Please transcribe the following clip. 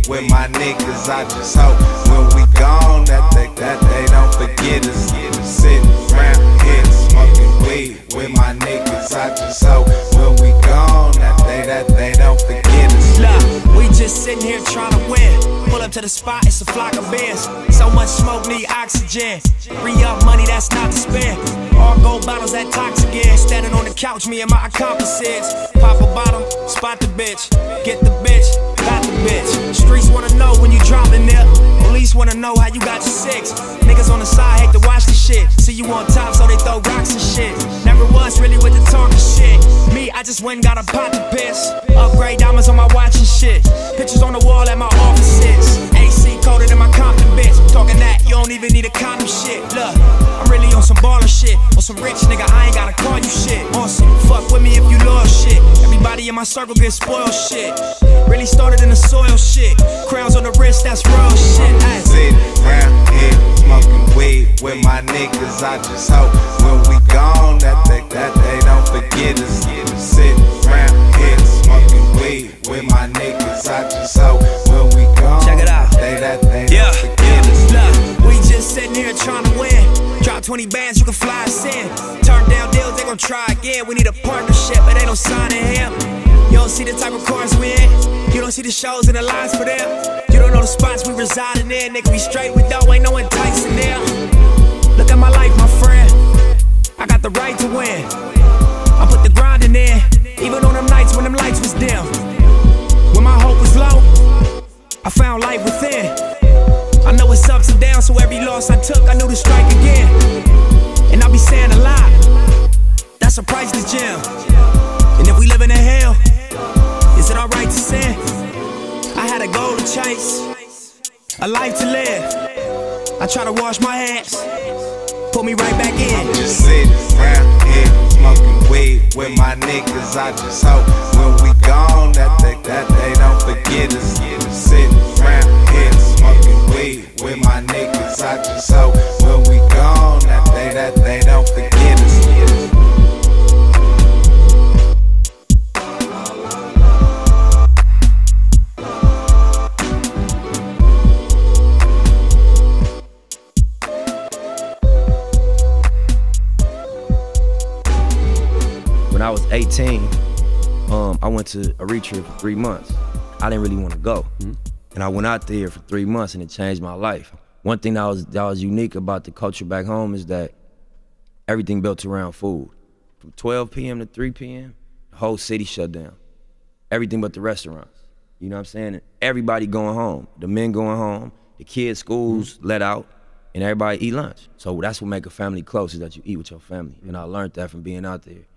with my niggas. I just hope when we gone that they don't forget us. Sitting around here smoking weed with my niggas. I just hope when we gone that they don't forget us. Look, we just sitting here trying to win. Pull up to the spot, it's a flock of bears. So much smoke, need oxygen. Re-up money, that's not to spend. All gold bottles, that toxic again. Standing on the couch, me and my accomplices. Pop a bottle, spot the bitch. Get the bitch, got the bitch. Streets wanna know when you dropping there. Police wanna know how you got your six. Niggas on the side hate to watch the shit. See you on top, so they throw rocks and shit. Never was really with the talking shit. Me, I just went and got a pot to piss. Upgrade diamonds on my watch and shit. Pictures on the wall at my offices. AC coated in my Compton bitch. Talking that, you don't even need a condom shit. Look, I'm really on some baller shit. On some rich nigga, I ain't gotta call you shit. On some fuck with me if you loyal shit. Everybody in my circle get spoiled shit. Really started in the soil shit. Crowns on the wrist, that's real shit. Ay. Sitting around here smoking weed with my niggas. I just hope when we gone that they don't forget us. Sitting around here smoking weed with my niggas. I just hope when we gone. Check it out. They don't forget us. Look, we just sitting here trying to win. Drop 20 bands, you can fly us in. Turn down deals, they gon' try again. We need a partnership, but ain't no signing here. You don't see the type of cars we in. You don't see the shows and the lines for them. You don't know the spots we residing in. Nigga, we straight with dough, ain't no enticing there. Look at my life, my friend. I got the right to win. I put the grinding in, even on them nights when them lights was dim. When my hope was low, I found light within. I know it's ups and downs, so every loss I took, I knew to strike again. And I'll be saying a lot, that's a priceless gem. And if we living in hell, is it alright to sin? I had a goal to chase, a life to live. I try to wash my hands, put me right back in. I'm just sitting around here smoking weed with my niggas. I just hope when we gone that they don't forget us. Sitting around here smoking weed with my niggas. I just hope when we gone that they don't forget us. When I was 18, I went to Eritrea for 3 months. I didn't really want to go. And I went out there for 3 months and it changed my life. One thing that was unique about the culture back home is that everything built around food. From 12 p.m. to 3 p.m., the whole city shut down. Everything but the restaurants. You know what I'm saying? Everybody going home. The men going home, the kids' schools let out, and everybody eat lunch. So that's what make a family close, is that you eat with your family. And I learned that from being out there.